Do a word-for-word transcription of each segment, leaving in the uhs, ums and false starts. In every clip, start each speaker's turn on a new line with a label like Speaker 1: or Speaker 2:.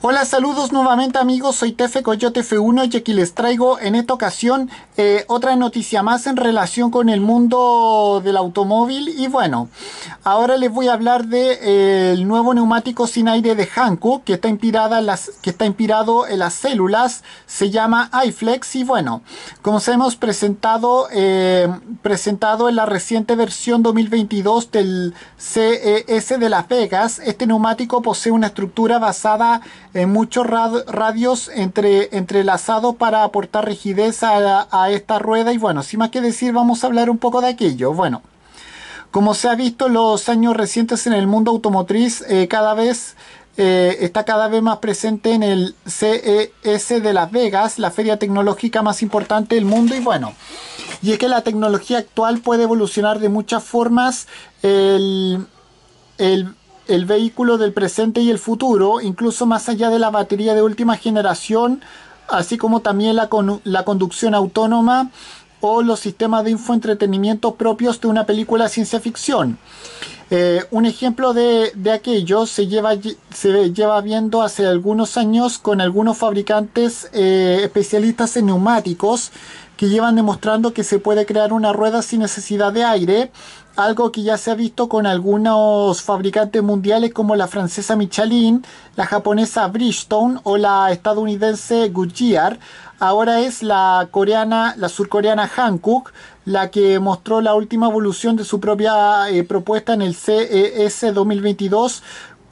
Speaker 1: Hola, saludos nuevamente amigos, soy Tefe Coyote F uno y aquí les traigo en esta ocasión eh, otra noticia más en relación con el mundo del automóvil. Y bueno, ahora les voy a hablar de eh, el nuevo neumático sin aire de Hankook, que está inspirada en las, que está inspirado en las células, se llama iFlex. Y bueno, como se hemos presentado, eh, presentado en la reciente versión dos mil veintidós del C E S de Las Vegas, este neumático posee una estructura basada en muchos rad radios entre, entrelazados para aportar rigidez a, a esta rueda. Y bueno, sin más que decir, vamos a hablar un poco de aquello. Bueno, como se ha visto en los años recientes en el mundo automotriz, eh, cada vez eh, está cada vez más presente en el C E S de Las Vegas, la feria tecnológica más importante del mundo. Y bueno, y es que la tecnología actual puede evolucionar de muchas formas el, el el vehículo del presente y el futuro, incluso más allá de la batería de última generación, así como también la, con, la conducción autónoma o los sistemas de infoentretenimiento propios de una película de ciencia ficción. Eh, un ejemplo de, de aquello se lleva, se lleva viendo hace algunos años con algunos fabricantes eh, especialistas en neumáticos que llevan demostrando que se puede crear una rueda sin necesidad de aire, algo que ya se ha visto con algunos fabricantes mundiales como la francesa Michelin, la japonesa Bridgestone o la estadounidense Goodyear. Ahora es la coreana, la surcoreana Hankook la que mostró la última evolución de su propia eh, propuesta en el C E S dos mil veintidós,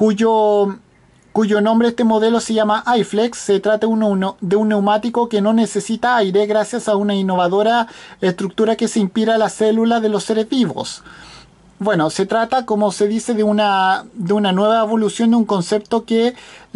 Speaker 1: cuyo cuyo nombre este modelo se llama iFlex. Se trata de un, de un neumático que no necesita aire gracias a una innovadora estructura que se inspira en las células de los seres vivos. Bueno, se trata, como se dice, de una, de una nueva evolución de un concepto que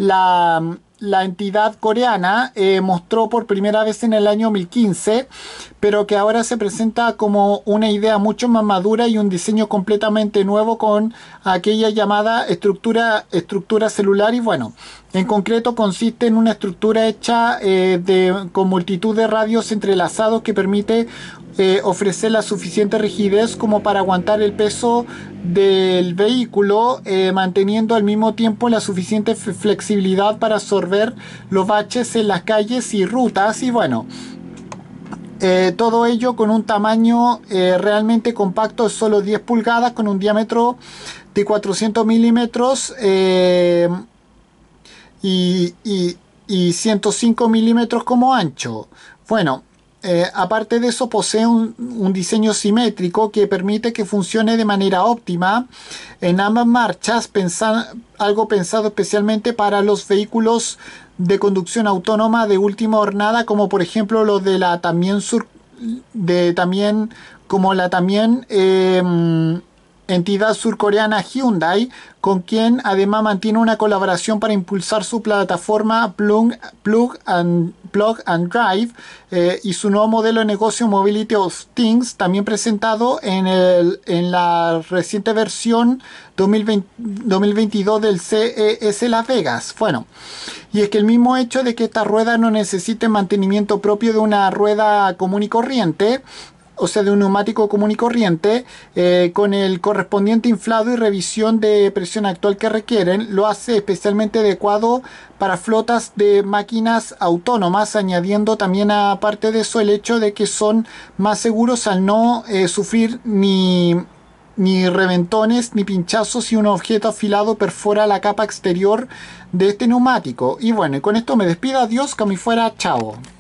Speaker 1: la, la entidad coreana eh, mostró por primera vez en el año dos mil quince, pero que ahora se presenta como una idea mucho más madura y un diseño completamente nuevo con aquella llamada estructura, estructura celular. Y bueno, en concreto consiste en una estructura hecha eh, de, con multitud de radios entrelazados que permite eh, ofrecer la suficiente rigidez como para aguantar el peso del vehículo, eh, manteniendo al mismo tiempo la suficiente flexibilidad para absorber los baches en las calles y rutas. Y bueno, Eh, todo ello con un tamaño eh, realmente compacto de solo diez pulgadas, con un diámetro de cuatrocientos milímetros eh, y, y, y ciento cinco milímetros como ancho. Bueno, eh, aparte de eso posee un, un diseño simétrico que permite que funcione de manera óptima en ambas marchas, pensar, algo pensado especialmente para los vehículos de conducción autónoma de última hornada, como por ejemplo los de la también sur de también como la también eh, entidad surcoreana Hyundai, con quien además mantiene una colaboración para impulsar su plataforma Plug, Plug, and, Plug and Drive eh, y su nuevo modelo de negocio Mobility of Things, también presentado en, el, en la reciente versión dos mil veinte, dos mil veintidós del C E S Las Vegas. Bueno, y es que el mismo hecho de que esta rueda no necesite mantenimiento propio de una rueda común y corriente, o sea, de un neumático común y corriente, eh, con el correspondiente inflado y revisión de presión actual que requieren, lo hace especialmente adecuado para flotas de máquinas autónomas, añadiendo también aparte de eso el hecho de que son más seguros al no eh, sufrir ni ni reventones ni pinchazos si un objeto afilado perfora la capa exterior de este neumático. Y bueno, y con esto me despido. Adiós, que a mí fuera, chao.